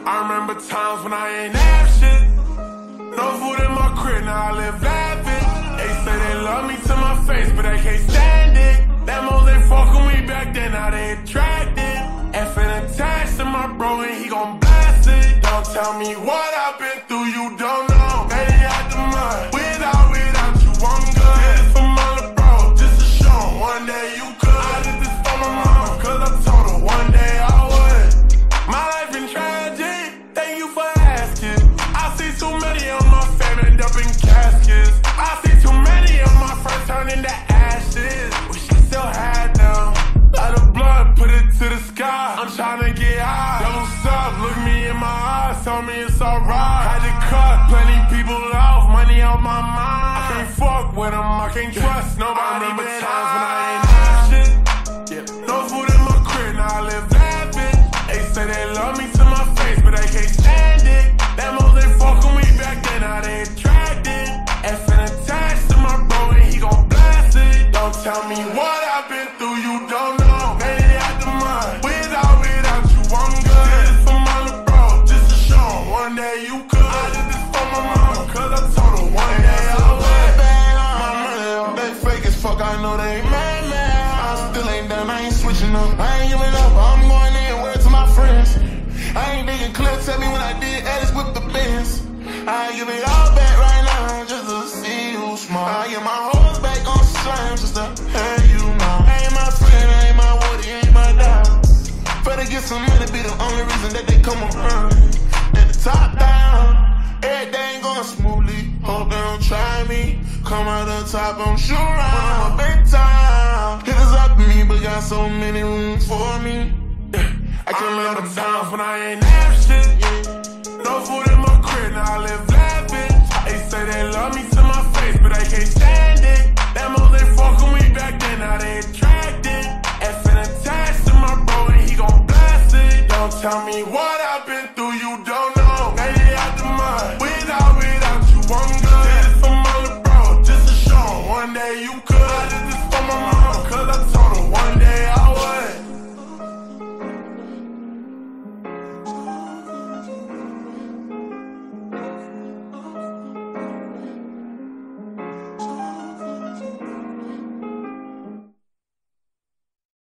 I remember times when I ain't have shit. No food in my crib, now I live lavish. They say they love me to my face, but they can't stand it. Them hoes they fuck with me back then, now they attracted. Effing attached to my bro and he gon' blast it. Don't tell me what I've been through, you don't know. Made it out the mud. Without you, I'm good. Did it for my little bro, just to show him one day you could. I did this for my mama, cause I told her one day I would. My life been tragic, thank you for asking. I see too many of my family end up in caskets. I see too many of my friends turn into ashes. Wish I still had them. Light of blood, put it to the sky. I'm tryna get high. Double up, look me in my eyes, tell me it's alright. Had to cut plenty people off, money out my mind. I can't fuck with them, I can't trust nobody. I remember times when I ain't have shit. Yeah. No food in my crib, now I live lavish. They say they love me to my face, but they can't stand it. Them hoes they fuck with me back then, now they attracted. Effing attached to my bro and he gon' blast it. Don't tell me what I've been through, you don't know. Made it out the mud. Without you, I'm good. Did this for my little bro, just to show him one day you could. I did this for my mama, cause I told her one day I would. My money, they fake as fuck, I know they mad, man. I still ain't done, I ain't switching up. I ain't giving up, I'm going in, word to my friends. I ain't digging clips at me when I did edits with the Benz. I give it all back right now, just to see you smile. I get my hoes back on slime, just to have you know. I ain't my friend, I ain't my woody, ain't my dog. Better get some money, be the only reason that they come around. At the top down, everything going smoothly. Hope they don't try me. Come out the top, I'm sure I'm a big time. Hitters up me, but got so many rooms for me. I can't let them down when I ain't have shit. No food in my crib, now I live lavish. They say they love me to my face, but they can't stand it. Them hoes they fuck with me back then, now they attracted. Effing attached to my bro and he gon' blast it. Don't tell me what I've been through.